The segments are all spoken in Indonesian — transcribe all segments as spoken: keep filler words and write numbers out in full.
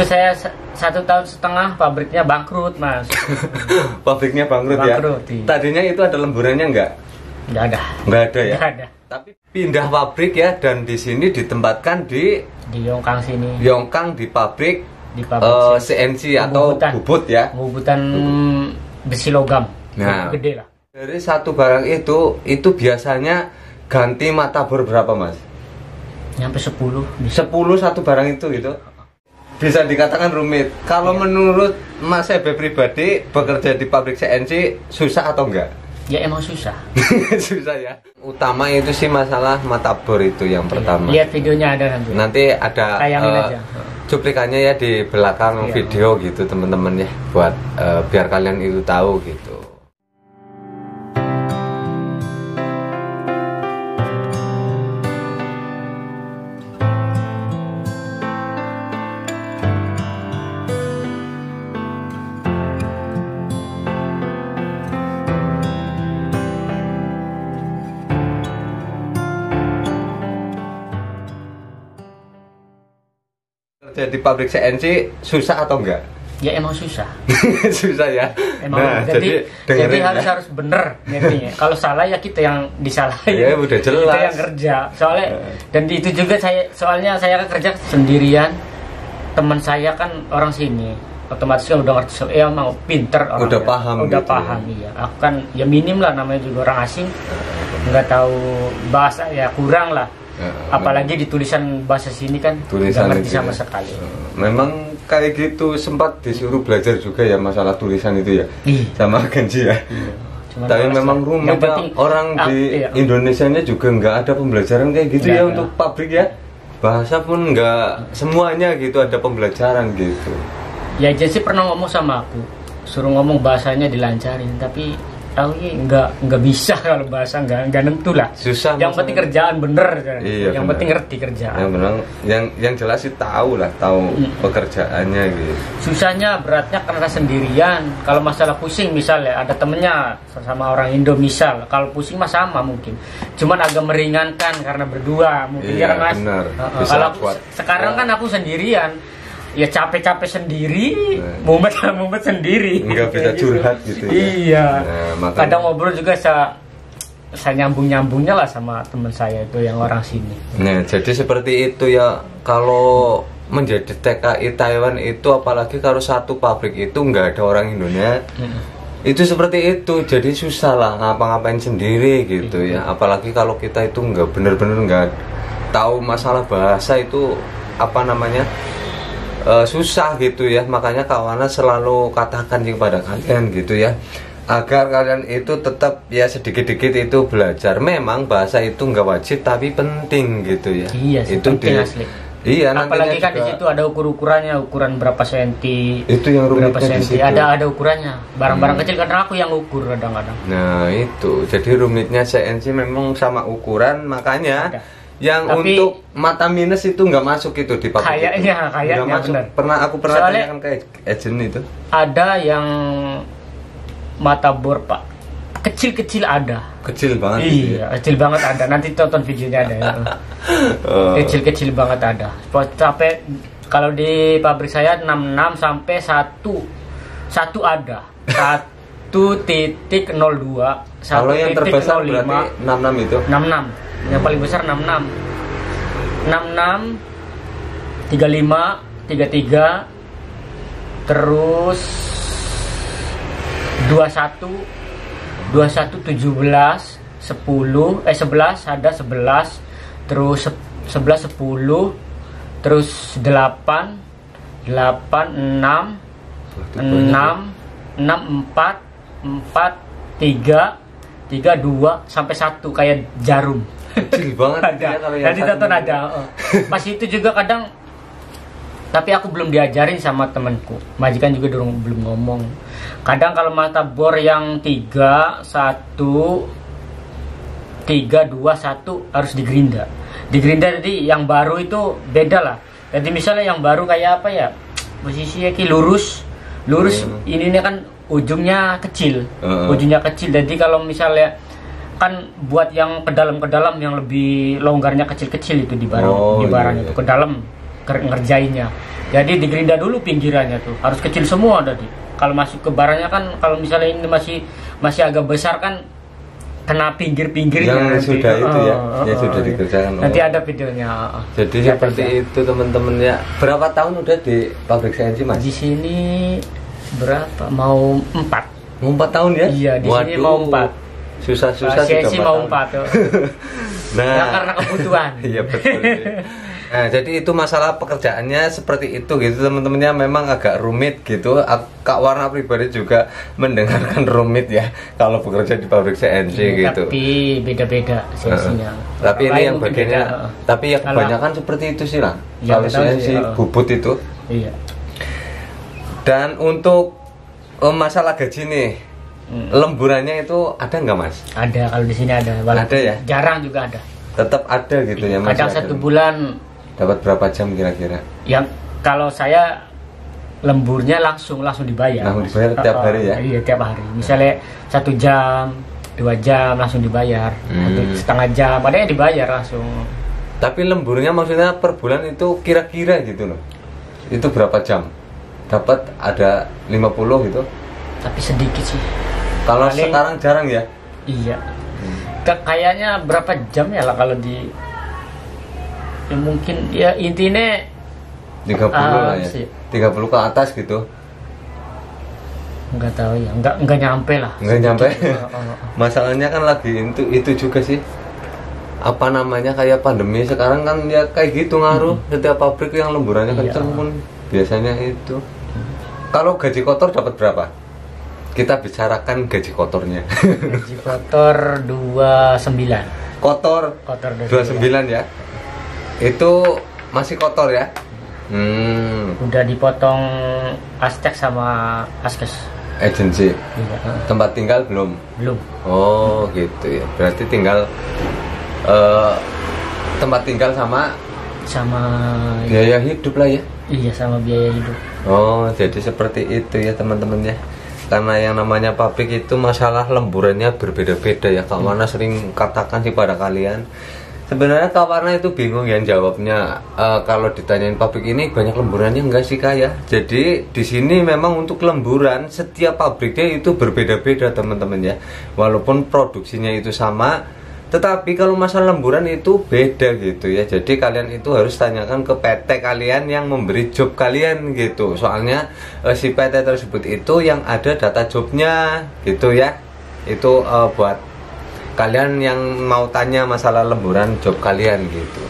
Saya satu tahun setengah pabriknya bangkrut, Mas. Pabriknya bangkrut, bangkrut ya? Iya. Tadinya itu ada lemburannya enggak? Enggak ada. Enggak ada ya? Enggak ada. Tapi pindah pabrik ya, dan di sini ditempatkan di di Yongkang sini. Yongkang di pabrik di pabrik uh, C N C atau bubut ya? Bubutan besi logam. Nah, gede lah. Dari satu barang itu, itu biasanya ganti mata bor berapa, Mas? Nyampe sepuluh. sepuluh satu barang itu gitu. Bisa dikatakan rumit. Kalau ya, menurut Mas Ebe pribadi, bekerja di pabrik C N C susah atau enggak? Ya emang susah. Susah ya. Utama itu sih masalah mata bor itu yang pertama. Lihat videonya ada nanti. Nanti ada tayangin uh, aja. Cuplikannya ya di belakang ya, video gitu teman-teman ya, buat uh, biar kalian itu tahu gitu. Jadi pabrik C N C susah atau enggak? Ya emang susah. Susah ya. Emang nah, jadi jadi, jadi harus ya, harus bener ngertinya. Kalau salah ya kita yang disalahin. Ya udah jelas. Kita yang kerja. Soalnya dan itu juga saya soalnya saya kan kerja sendirian. Teman saya kan orang sini. Otomatis kan udah ngerti, ya emang pinter orang. Udah ya. paham. Udah gitu paham ya. Iya. Aku kan ya minim lah, namanya juga orang asing. Nggak tahu bahasa ya kurang lah. Ya, apalagi di tulisan bahasa sini kan tulisan nggak ngerti sama ya, sekali. Memang kayak gitu, sempat disuruh belajar juga ya masalah tulisan itu ya. Ih. Sama Genji ya. Iya. Tapi memang rumit ya, orang ah, di iya. Indonesianya juga nggak ada pembelajaran kayak gitu ya, ya untuk pabrik ya. Bahasa pun nggak semuanya gitu ada pembelajaran gitu. Ya Jensi pernah ngomong sama aku, suruh ngomong bahasanya dilancarin, tapi tahu ya nggak nggak bisa kalau bahasa nggak nggak nentu lah. Susah. Yang penting kerjaan bener kan. Iya, yang bener. penting ngerti kerjaan. Yang benar, yang yang jelas sih tahu lah, tahu hmm. pekerjaannya gitu. Susahnya beratnya karena sendirian. Kalau masalah pusing misalnya ada temennya sama orang Indo misal, kalau pusing mah sama mungkin. Cuman agak meringankan karena berdua mungkin. Iya, ya Mas. Bener. Uh, kalau aku, sekarang ya. Kan aku sendirian. Ya capek-capek sendiri, mumet-mumet sendiri. Enggak bisa curhat gitu ya. Iya. Nah, kadang ngobrol juga saya saya nyambung-nyambungnya lah sama teman saya itu yang orang sini. Nah, jadi seperti itu ya. Kalau menjadi T K I Taiwan itu, apalagi kalau satu pabrik itu nggak ada orang Indonesia, hmm. itu seperti itu. Jadi susah lah ngapa-ngapain sendiri gitu hmm. ya. Apalagi kalau kita itu nggak bener-bener nggak tahu masalah bahasa itu apa namanya. Uh, susah gitu ya. Makanya kawannya selalu katakan kepada kalian gitu ya, agar kalian itu tetap ya sedikit-sedikit itu belajar. Memang bahasa itu nggak wajib tapi penting gitu ya. Iya sih, itu penting di, asli. Iya, apalagi kan di situ ada ukur-ukurannya, ukuran berapa senti. Itu yang berapa senti. Ada ada ukurannya. Barang-barang hmm. kecil kadang aku yang ukur kadang-kadang. Nah, itu. Jadi rumitnya C N C memang sama ukuran, makanya ada. Yang tapi, untuk mata minus itu nggak masuk itu di pabrik. Kayaknya, kayaknya masuk. Bener. Pernah aku pernah tanyakan kayak agent itu. Ada yang mata bor Pak, kecil-kecil ada. Kecil banget. Iya, ya? Kecil banget ada. Nanti tonton videonya ada. Ya. oh. Kecil-kecil banget ada. Sampai kalau di pabrik saya enam puluh enam sampai satu satu ada. satu titik nol dua. Kalau yang terbesar berarti enam puluh enam itu. enam puluh enam. Yang paling besar enam puluh enam. enam puluh enam, tiga puluh lima, tiga puluh tiga, terus dua puluh satu, dua puluh satu, tujuh belas, sepuluh, eh sebelas ada sebelas, terus sebelas, sepuluh, terus delapan, delapan, enam, enam, enam, empat, empat, tiga, tiga, dua, sampai satu kayak jarum. Kecil banget ada. Ya, kalau yang tonton ada. Oh. Pas itu juga kadang, tapi aku belum diajarin sama temanku. Majikan juga dulu belum ngomong. Kadang kalau mata bor yang tiga, satu, tiga, dua, satu harus digerinda. Digerinda jadi yang baru itu beda lah. Jadi misalnya yang baru kayak apa ya? Posisinya ki lurus, lurus. Hmm. Ini kan ujungnya kecil, uh. ujungnya kecil. Jadi kalau misalnya kan buat yang ke dalam ke dalam yang lebih longgarnya kecil-kecil itu di barang oh, di barang iya. itu ke dalam ker- ngerjainnya. Jadi digerinda dulu pinggirannya tuh, harus kecil semua tadi. Kalau masuk ke barangnya kan, kalau misalnya ini masih masih agak besar kan, kena pinggir-pinggirnya. Yang nanti. sudah itu ya, Oh, yang oh, sudah oh, dikerjakan. Nanti Oh. ada videonya. Jadi Lihat seperti aja. itu teman-teman ya. Berapa tahun udah di pabrik C N C Mas? Di sini berapa? Mau empat. Mau empat tahun ya? Iya, di sini Waduh, mau empat. Susah-susah C N C sudah mau tahun. empat. Tuh. Nah, Ya, karena kebutuhan. Iya betul. Nah, jadi itu masalah pekerjaannya seperti itu gitu teman-temannya, memang agak rumit gitu. Kak Warna pribadi juga mendengarkan rumit ya kalau bekerja di pabrik C N C Iya, gitu. Tapi beda-beda sesinya. Uh, tapi ini yang bagiannya, tapi ya kebanyakan seperti itu sih lah. Ya, kalau C N C sih, uh. bubut itu. Iya. Dan untuk oh, masalah gaji nih, hmm. lemburannya itu ada nggak Mas? Ada, kalau di sini ada. Walaupun Ada ya? Jarang juga ada. Tetap ada gitu ya Mas. Kadang satu bulan. Dapat berapa jam kira-kira? Yang kalau saya lemburnya langsung langsung dibayar. Langsung dibayar tiap Uh, uh, hari ya? Iya, tiap hari. Misalnya satu jam, dua jam langsung dibayar. Hmm. Atau setengah jam, ada yang dibayar langsung. Tapi lemburnya maksudnya per bulan itu kira-kira gitu loh. Itu berapa jam? Dapat ada lima puluh gitu? Tapi sedikit sih. Kalau Paling- sekarang jarang ya? Iya. Ka- Kayaknya berapa jam ya lah kalau di ya mungkin ya intinya tiga puluh Ah, lah ya. sih. tiga puluh ke atas gitu. nggak tahu ya, nggak nggak nyampe lah. Nggak nyampe. Oh, oh, oh. Masalahnya kan lagi itu itu juga sih. Apa namanya, kayak pandemi sekarang kan ya kayak gitu ngaruh. Setiap pabrik yang lemburannya Iya. kenceng pun biasanya itu. Kalau gaji kotor dapat berapa? Kita bicarakan gaji kotornya. Gaji kotor dua puluh sembilan. Kotor Kotor dua puluh sembilan ya. Itu masih kotor ya? Hmm, Udah dipotong Aztec sama Askes. agensi. Iya, eh, Tempat tinggal belum? belum. Oh, gitu ya. Berarti tinggal eh, tempat tinggal sama Sama biaya hidup lah ya. iya sama biaya hidup. Oh, jadi seperti itu ya teman-teman ya. Karena yang namanya pabrik itu masalah lemburannya berbeda-beda ya. Kak Warna sering katakan sih pada kalian. Sebenarnya Kak Warna itu bingung ya jawabnya. E, kalau ditanyain pabrik ini banyak lemburannya enggak sih Kak ya? Jadi di sini memang untuk lemburan setiap pabriknya itu berbeda-beda teman-teman ya. Walaupun produksinya itu sama, tetapi kalau masalah lemburan itu beda gitu ya. Jadi kalian itu harus tanyakan ke P T kalian yang memberi job kalian gitu. Soalnya eh, si P T tersebut itu yang ada data jobnya gitu ya. Itu eh, buat kalian yang mau tanya masalah lemburan job kalian gitu.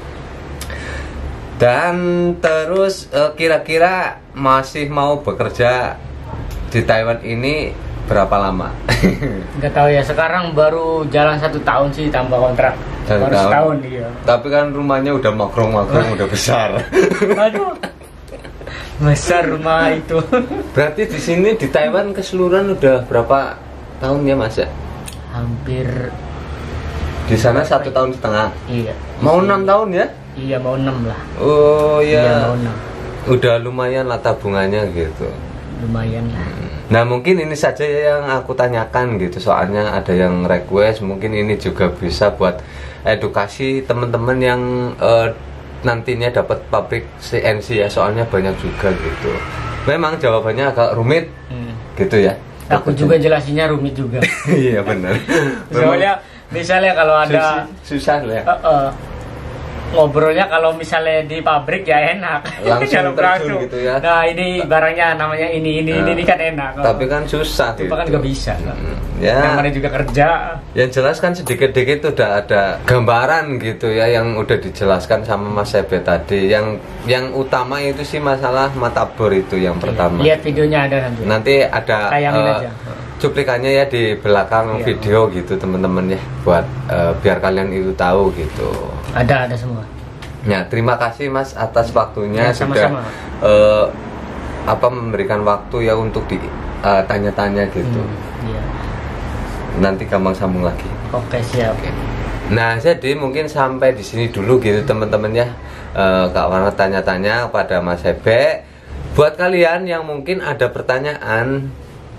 Dan terus eh, kira-kira masih mau bekerja di Taiwan ini berapa lama? Nggak tahu ya, sekarang baru jalan satu tahun sih tambah kontrak. Satu baru tahun. setahun iya. Tapi kan rumahnya udah makrong-makrong, udah besar. Aduh. Besar rumah itu. Berarti di sini di Taiwan keseluruhan udah berapa tahun ya Mas ya? Hampir Di sana satu tahun setengah. iya. Mau enam tahun ya? Iya, mau enam lah. Oh Iya, ya. mau enam. Udah lumayan lah tabungannya gitu. Lumayan lah. Nah mungkin ini saja ya yang aku tanyakan gitu. Soalnya ada yang request, mungkin ini juga bisa buat edukasi teman-teman yang eh, nantinya dapat pabrik C N C ya. Soalnya banyak juga gitu. Memang jawabannya agak rumit Hmm. gitu ya. Aku juga jelasinnya rumit juga. Iya benar. Soalnya misalnya kalau ada susah, susah ya. eh, eh, ngobrolnya kalau misalnya di pabrik ya enak. Langsung Kalau terjun gitu ya. Nah ini barangnya namanya ini ini ini, Nah, ini kan enak. Tapi kan susah itu gitu. kan nggak bisa. Hmm, ya. Namanya juga kerja. Yang jelas kan sedikit-sedikit udah ada gambaran gitu ya yang udah dijelaskan sama Mas Sebe tadi. Yang yang utama itu sih masalah mata bor itu yang pertama. Lihat videonya ada nanti. Nanti ada Tayangin eh, aja. cuplikannya ya di belakang Iya. video gitu teman-teman ya, buat eh, biar kalian itu tahu gitu. Ada ada semua. Ya, terima kasih Mas atas waktunya Ya, sudah sama-sama. eh, apa memberikan waktu ya untuk di eh, tanya-tanya gitu. Hmm, iya. Nanti gampang sambung lagi. Oke siap. Nah, jadi mungkin sampai di sini dulu gitu teman-teman ya. Eh, Kak Warna tanya-tanya kepada Mas Sebe. Buat kalian yang mungkin ada pertanyaan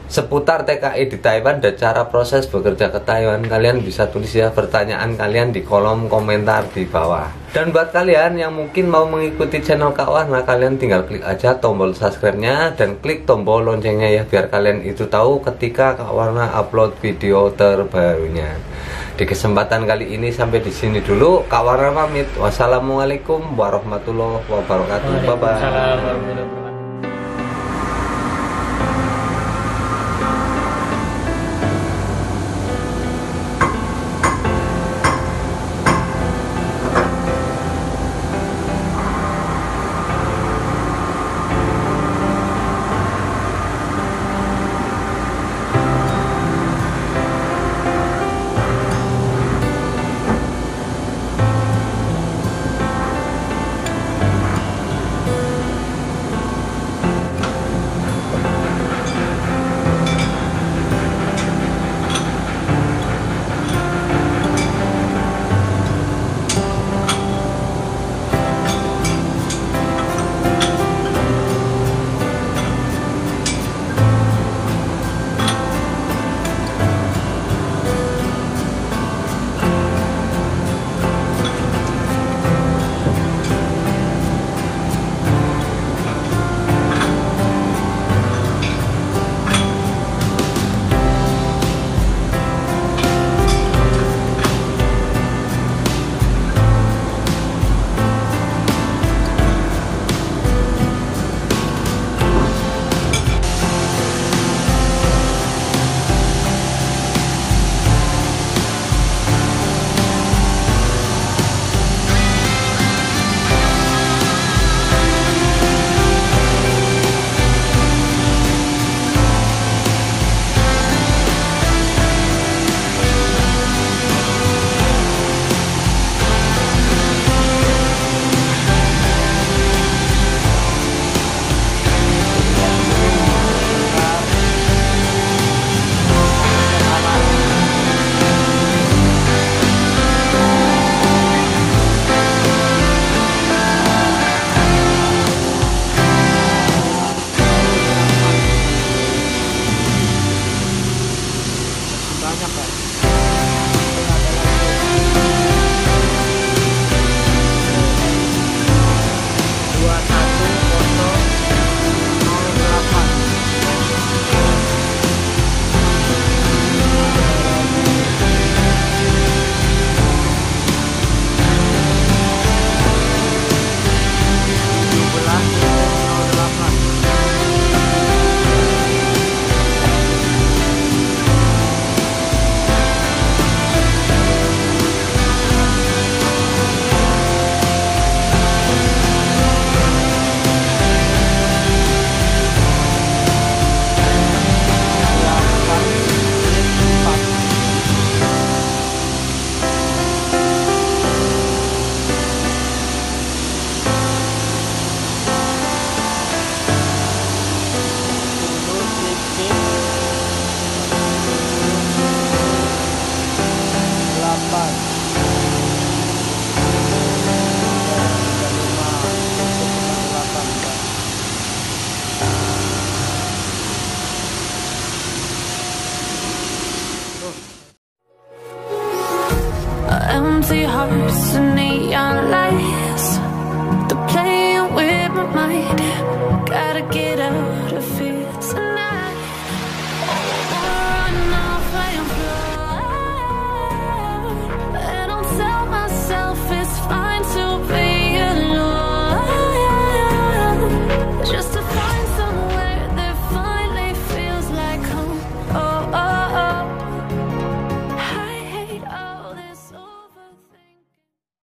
seputar T K I di Taiwan dan cara proses bekerja ke Taiwan, kalian bisa tulis ya pertanyaan kalian di kolom komentar di bawah. Dan buat kalian yang mungkin mau mengikuti channel Kak Warna, kalian tinggal klik aja tombol subscribe-nya dan klik tombol loncengnya ya, biar kalian itu tahu ketika Kak Warna upload video terbarunya. Di kesempatan kali ini sampai di sini dulu, Kak Warna pamit. Wassalamualaikum warahmatullahi wabarakatuh. Bye bye.